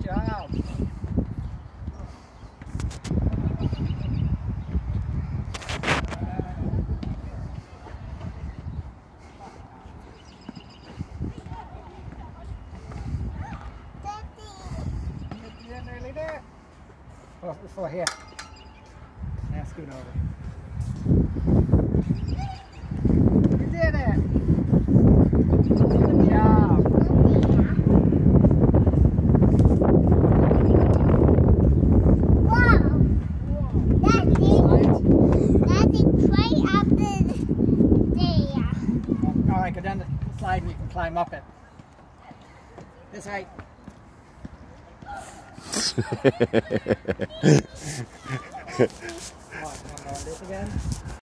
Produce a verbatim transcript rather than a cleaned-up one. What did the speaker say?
job. Nearly there. Oh, before here. Now scoot over. You did it. Good job. Wow. That's it. That's it right up there. All right, go down the slide and you can climb up it. This height. What, you want to go on this again?